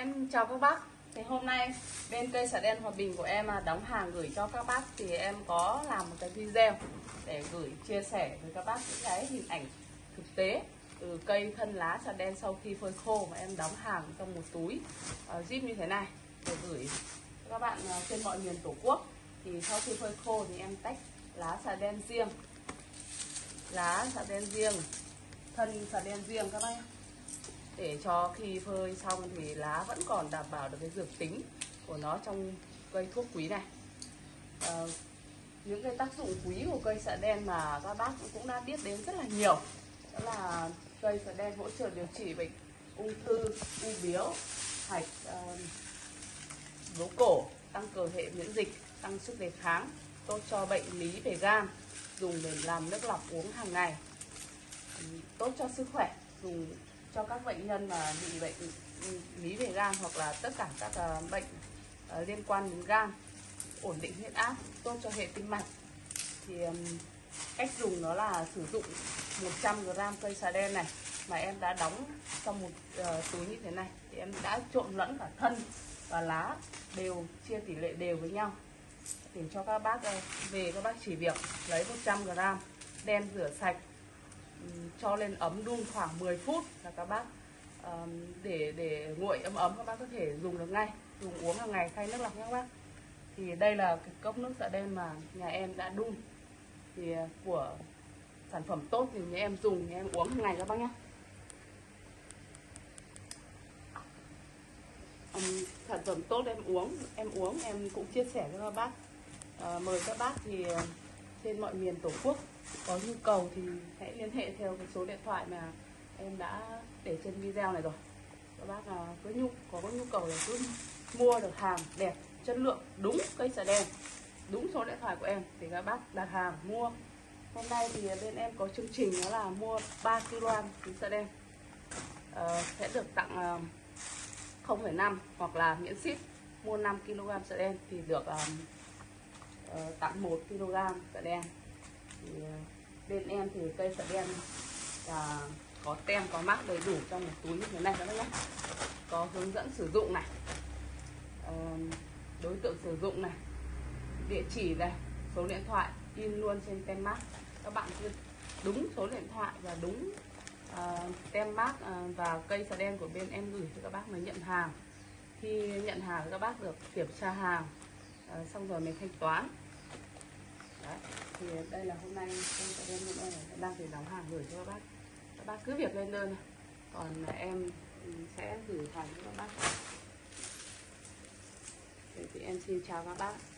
Em chào các bác. Thì hôm nay bên cây xà đen Hòa Bình của em đóng hàng gửi cho các bác, thì em có làm một cái video để gửi chia sẻ với các bác những cái hình ảnh thực tế từ cây thân lá xà đen sau khi phơi khô mà em đóng hàng trong một túi zip như thế này để gửi các bạn trên mọi miền Tổ quốc. Thì sau khi phơi khô thì em tách lá xà đen riêng, thân xà đen riêng các bác nhé, để cho khi phơi xong thì lá vẫn còn đảm bảo được cái dược tính của nó trong cây thuốc quý này. Những cái tác dụng quý của cây xạ đen mà các bác cũng đã biết đến rất là nhiều, đó là cây xạ đen hỗ trợ điều trị bệnh ung thư, u biếu, hạch, bướu cổ, tăng cường hệ miễn dịch, tăng sức đề kháng, tốt cho bệnh lý về gan, dùng để làm nước lọc uống hàng ngày, tốt cho sức khỏe, dùng cho các bệnh nhân mà bị bệnh lý về gan hoặc là tất cả các bệnh liên quan đến gan, ổn định huyết áp, tốt cho hệ tim mạch. Thì cách dùng đó là sử dụng 100g cây xà đen này mà em đã đóng trong một túi như thế này, thì em đã trộn lẫn cả thân và lá đều, chia tỷ lệ đều với nhau để cho các bác về các bác chỉ việc lấy 100g đem rửa sạch, cho lên ấm đun khoảng 10 phút là các bác để nguội ấm ấm, các bác có thể dùng được ngay, dùng uống hàng ngày thay nước lọc nhé các bác. Thì đây là cái cốc nước xạ đen mà nhà em đã đun, thì của sản phẩm tốt thì nhà em dùng, nhà em uống hàng ngày các bác nhé. Sản phẩm tốt em uống em cũng chia sẻ cho các bác. Mời các bác thì trên mọi miền Tổ quốc có nhu cầu thì hãy liên hệ theo cái số điện thoại mà em đã để trên video này rồi. Các bác có nhu cầu là cứ mua được hàng đẹp, chất lượng, đúng cây xà đen, đúng số điện thoại của em thì các bác đặt hàng mua. Hôm nay thì bên em có chương trình đó là mua 3kg trứng xà đen sẽ được tặng 0,5 hoặc là miễn ship. Mua 5kg xà đen thì được tặng 1kg xà đen. Thì bên em thì cây xà đen có tem có mác đầy đủ trong một túi như thế này các bác nhé. Có hướng dẫn sử dụng này, đối tượng sử dụng này, địa chỉ này, số điện thoại in luôn trên tem mác. Các bạn cứ đúng số điện thoại và đúng tem mác và cây xà đen của bên em gửi cho các bác mới nhận hàng. Khi nhận hàng các bác được kiểm tra hàng xong rồi mới thanh toán. Đấy, thì đây là hôm nay cây xà đen hôm nay đang phải đóng hàng gửi cho các bác. Các bác cứ việc lên đơn, còn em sẽ gửi hàng cho các bác. Thì em xin chào các bác.